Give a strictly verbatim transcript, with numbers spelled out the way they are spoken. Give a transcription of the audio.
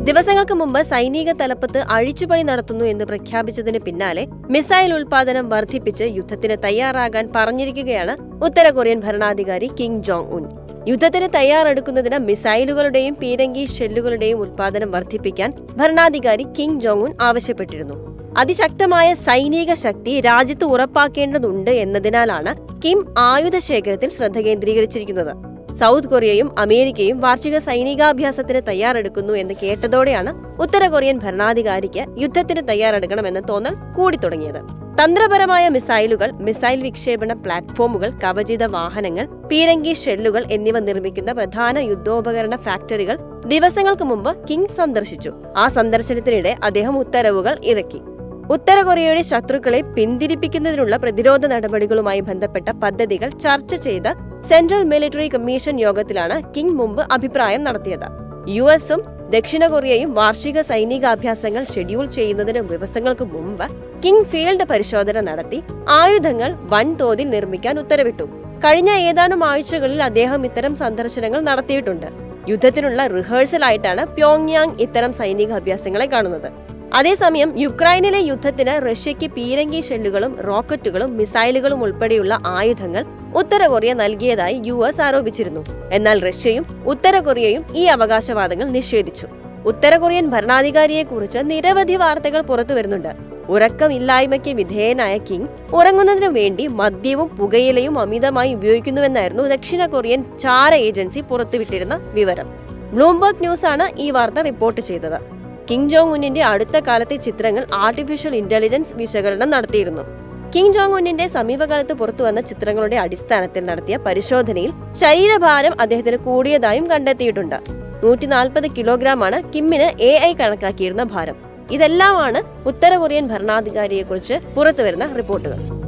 ദിവസങ്ങൾക്ക് മുമ്പ് സൈനിക തലപ്പത്ത് അഴിച്ചുപണി നടത്തുന്നു എന്ന് പ്രഖ്യാപിച്ചതിന് പിന്നാലെ മിസൈൽ ഉൽപാദനം വർദ്ധിപ്പിച്ച് യുദ്ധത്തിന് തയ്യാറാകാൻ പറഞ്ഞിരിക്കുകയാണ് ഉത്തര കൊറിയൻ ഭരണാധികാരി കിം ജോങ് ഉൻ. യുദ്ധത്തിന് തയ്യാറെടുക്കുന്നതിന് മിസൈലുകളുടെയും പീരങ്കി ഷെല്ലുകളുടെയും ഉൽപാദനം വർദ്ധിപ്പിക്കാൻ ഭരണാധികാരി കിം ജോങ് ഉൻ ആവശ്യപ്പെട്ടിരുന്നു. അതിശക്തമായ സൈനിക ശക്തി രാജ്യത്ത് ഉറപ്പാക്കേണ്ടതുണ്ട് എന്നതിനാലാണ് കിം ആയുധ ശേഖരത്തിൽ ശ്രദ്ധ കേന്ദ്രീകരിച്ചിരിക്കുന്നത്. സൗത്ത് കൊറിയയും അമേരിക്കയും വാർഷിക സൈനികാഭ്യാസത്തിന് തയ്യാറെടുക്കുന്നു എന്ന് കേട്ടതോടെയാണ് ഉത്തര കൊറിയൻ ഭരണാധികാരിക്ക് യുദ്ധത്തിന് തയ്യാറെടുക്കണമെന്ന് തോന്നൽ കൂടിത്തുടങ്ങിയത്. തന്ത്രപരമായ മിസൈലുകൾ, മിസൈൽ വിക്ഷേപണ പ്ലാറ്റ്ഫോമുകൾ, കവചിത വാഹനങ്ങൾ, പീരങ്കി ഷെല്ലുകൾ എന്നിവ നിർമ്മിക്കുന്ന പ്രധാന യുദ്ധോപകരണ ഫാക്ടറികൾ ദിവസങ്ങൾക്ക് മുമ്പ് കിം സന്ദർശിച്ചു. ആ സന്ദർശനത്തിനിടെ അദ്ദേഹം ഉത്തരവുകൾ ഇറക്കി. ഉത്തര കൊറിയയുടെ ശത്രുക്കളെ പിന്തിരിപ്പിക്കുന്നതിനുള്ള പ്രതിരോധ നടപടികളുമായി ബന്ധപ്പെട്ട പദ്ധതികൾ ചർച്ച ചെയ്ത സെൻട്രൽ മിലിറ്ററി കമ്മീഷൻ യോഗത്തിലാണ് കിം മുമ്പ് അഭിപ്രായം നടത്തിയത്. യു എസും ദക്ഷിണ കൊറിയയും വാർഷിക സൈനികാഭ്യാസങ്ങൾ ഷെഡ്യൂൾ ചെയ്യുന്നതിന് ദിവസങ്ങൾക്ക് മുമ്പ് കിം ഫീൽഡ് പരിശോധന നടത്തി ആയുധങ്ങൾ വൻതോതിൽ നിർമ്മിക്കാൻ ഉത്തരവിട്ടു. കഴിഞ്ഞ ഏതാനും ആഴ്ചകളിൽ അദ്ദേഹം ഇത്തരം സന്ദർശനങ്ങൾ നടത്തിയിട്ടുണ്ട്. യുദ്ധത്തിനുള്ള റിഹേഴ്സലായിട്ടാണ് പ്യോങ്യാങ് ഇത്തരം സൈനികാഭ്യാസങ്ങളെ കാണുന്നത്. അതേസമയം യുക്രൈനിലെ യുദ്ധത്തിന് റഷ്യയ്ക്ക് പീരങ്കി ഷെല്ലുകളും റോക്കറ്റുകളും മിസൈലുകളും ഉൾപ്പെടെയുള്ള ആയുധങ്ങൾ ഉത്തര കൊറിയ നൽകിയതായി യു എസ് ആരോപിച്ചിരുന്നു. എന്നാൽ റഷ്യയും ഉത്തര കൊറിയയും ഈ അവകാശവാദങ്ങൾ നിഷേധിച്ചു. ഉത്തര കൊറിയൻ ഭരണാധികാരിയെക്കുറിച്ച് നിരവധി വാർത്തകൾ പുറത്തു വരുന്നുണ്ട്. ഉറക്കമില്ലായ്മയ്ക്ക് വിധേയനായ കിം ഉറങ്ങുന്നതിനു വേണ്ടി മദ്യവും പുകയിലയും അമിതമായി ഉപയോഗിക്കുന്നുവെന്നായിരുന്നു ദക്ഷിണ കൊറിയൻ ചാര ഏജൻസി പുറത്തുവിട്ടിരുന്ന വിവരം. ബ്ലൂംബർഗ് ന്യൂസ് ആണ് ഈ വാർത്ത റിപ്പോർട്ട് ചെയ്തത്. കിം ജോങ് ഉന്നിന്റെ അടുത്ത കാലത്തെ ചിത്രങ്ങൾ ആർട്ടിഫിഷ്യൽ ഇന്റലിജൻസ് വിശകലനം നടത്തിയിരുന്നു. കിം ജോങ് ഉന്നിന്റെ സമീപകാലത്ത് പുറത്തുവന്ന ചിത്രങ്ങളുടെ അടിസ്ഥാനത്തിൽ നടത്തിയ പരിശോധനയിൽ ശരീരഭാരം അദ്ദേഹത്തിന് കൂടിയതായും കണ്ടെത്തിയിട്ടുണ്ട്. നൂറ്റി നാൽപ്പത് കിലോഗ്രാമാണ് കിമ്മിന് എ ഐ കണക്കാക്കിയിരുന്ന ഭാരം. ഇതെല്ലാമാണ് ഉത്തര കൊറിയൻ ഭരണാധികാരിയെക്കുറിച്ച് പുറത്തുവരുന്ന റിപ്പോർട്ടുകൾ.